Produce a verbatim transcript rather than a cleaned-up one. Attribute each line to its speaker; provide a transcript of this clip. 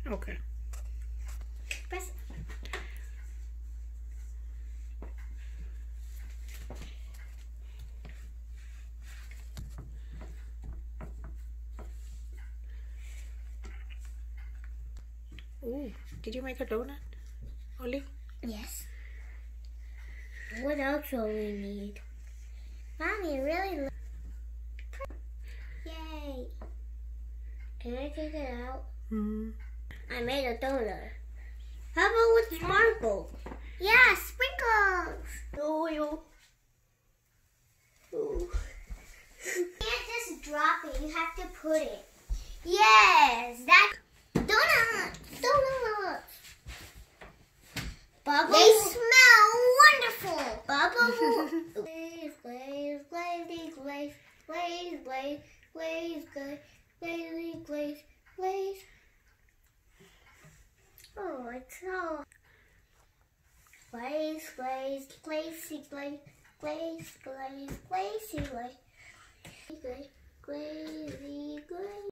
Speaker 1: Okay.
Speaker 2: Press.
Speaker 1: Ooh, did you make a donut, Ollie?
Speaker 2: Yes. What else will we need? Mommy, really? Lo- Yay! Can I take it out?
Speaker 1: Mm.
Speaker 2: I made a donut. How about with sparkles? Yeah, sprinkles! Oh, you. Ooh. You can't just drop it, you have to put it. Yes, that donut! Donut! Bubbles. They smell wonderful! Bubbles. Glaze, glaze, glaze, glaze, glaze, glaze, glaze, glaze, glaze, glaze, glaze. Oh, it's so glaze, glaze, glaze, glaze, glaze, glaze, glaze, glaze, glaze, glaze, glaze, glaze.